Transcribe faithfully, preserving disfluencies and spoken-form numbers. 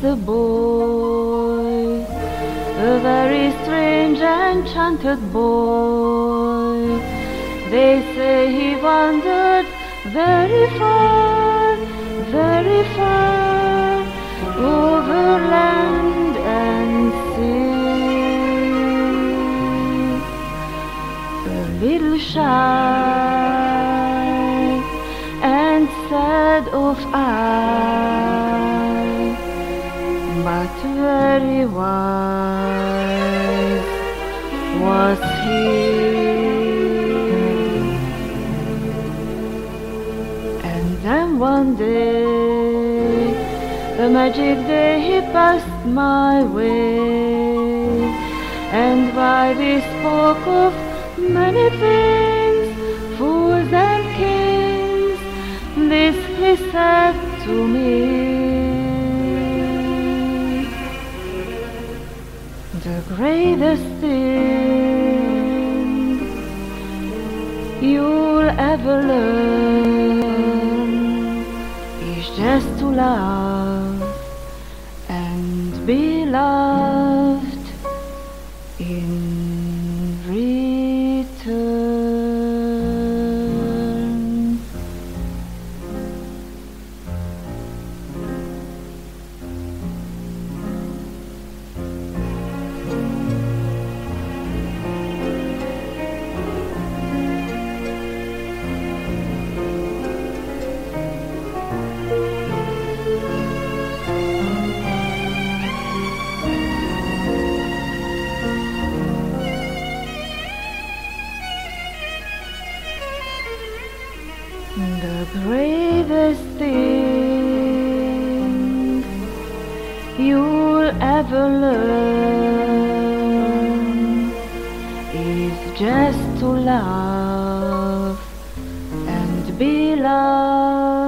a boy, a very strange enchanted boy. They say he wandered very far, very far, over land and sea. A little shy and sad of eye, but very wise was he. And then one day, a magic day, he passed my way, and while we spoke of many things, fools and kings, this he said to me: the greatest thing you'll ever learn is just to love and be loved in return. The greatest thing you'll ever learn is just to love and be loved